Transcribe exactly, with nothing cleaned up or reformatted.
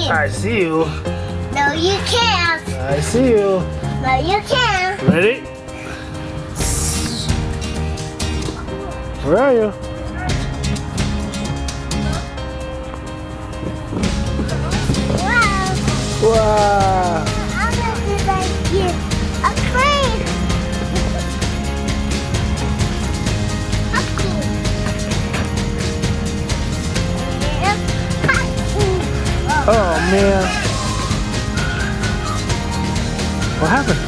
me. I see you. No, you can't. I see you. No, you can't. Ready? Where are you? Wow. Wow. I'm gonna do like you. A crane. A crane. Oh man. What happened?